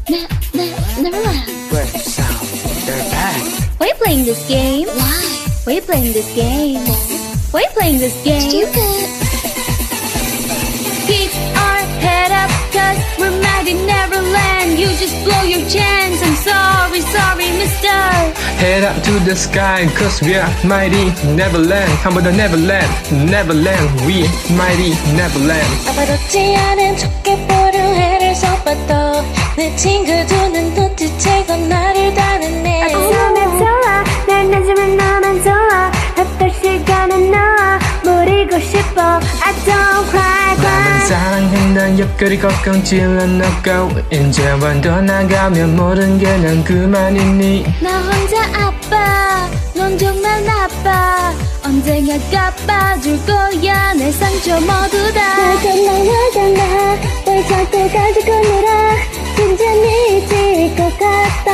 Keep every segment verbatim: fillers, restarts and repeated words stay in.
Ne ne Neverland. Where sound? They're back. Why are you playing this game? Why? Why are you playing this game? Why are you playing this game? Stupid. Keep our head up, cause we're mighty Neverland. You just blow your chance. I'm sorry, sorry, mister. Head up to the sky, cause we are mighty Neverland. 한 번 더 Neverland, Neverland. We mighty Neverland. 아무렇지 않은 척해보려 해를 써봐도 내 친구들은 눈치채고 나를 다는네. 아침하면 좋아, 날 낮으면 너만 좋아. 어떨 시간은 너와 모르고 싶어. I don't cry, cry. 나만 사랑한다 옆구리 kokkok찔러 넣고 이제와 떠나가면 모든 게 난 그만이니. 나 혼자 아파, 넌 정말 나빠. 언젠가 갚아줄 거야 내 상처 모두 다. 날 정말 화가 널 자꾸 가지고 놀아. 진짜 미칠 것 같다.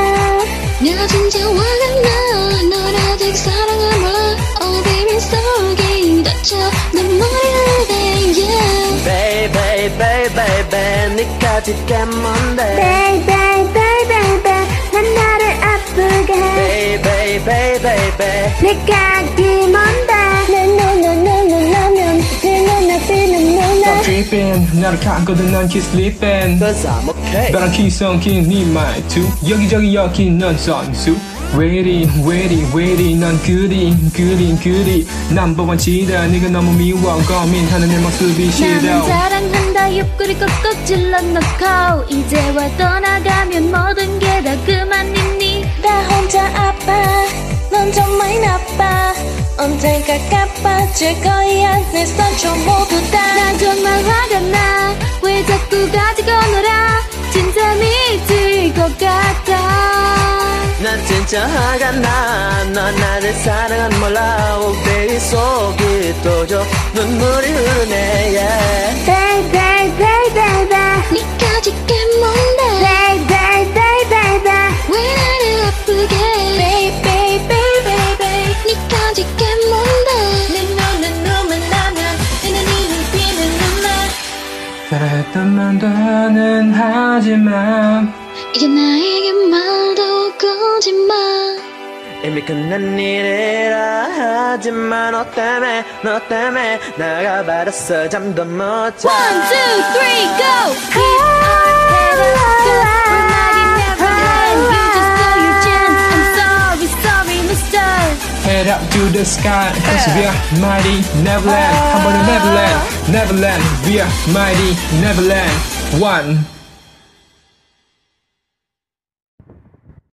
내가 진짜 화가 나. 널 아직 사랑을 몰라. Oh baby 속이 다쳐 눈물이 흘러. yeah. Baby baby baby 니까지 꽤 먼데. Baby, baby, baby, 난 나를 아프게 해. Baby baby baby 내가 기뭔데. 내 눈을 눈을 나면 내 눈앞이 눈물나. Stop tripping 나를 갖고도 난 keep sleeping. Cause I'm okay. 너랑 기성긴 네 말투 여기저기 여기 넌 선수. 왜 이리 왜 이리 왜 이리 넌 그리 그리 그리 넘버원 치다 네가 너무 미워 고민하는 내 모습이 싫어. 나는 사랑한다 옆구리 꼭꼭 찔러 넣고 이제와 떠나가면 모든 게 다 그만이니. 나 혼자 아파. 넌 정말 나빠. 언젠가 갚아줄 거야 내 상처 모두 다. 나 정말 화가 나. 왜 자꾸 가지고 놀아. 진짜 미칠 것 같아. 난 진짜 화가 나. 넌 나를 사랑은 몰라. Oh baby 속이 또져 눈물이 흐르네. yeah. Baby, baby, baby, 니까지 꽤 뭔데. baby, baby, baby. 왜 나를 아프게 해. Baby baby baby 니까지 꽤 뭔데. 내 눈은 눈만 나면 내 눈이 눈빛은 눈만. 잘했던 말도는 하지만 이제 나에게 말도 거짓말. 이미 끝난 일이라 하지만 너 때문에 너 때문에 나가버렸어 잠도 못 자. One, two, three, go! Keep our head up, cause we're mighty Neverland. You just blow your chance. I'm sorry, sorry, mister. Head up to the sky cause we are mighty Neverland. 한 번 더 Neverland, Neverland. We are mighty Neverland. One